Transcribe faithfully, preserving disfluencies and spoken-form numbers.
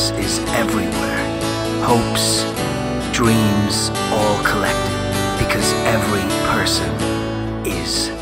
universe is everywhere. Hopes, dreams, all collected, because every person is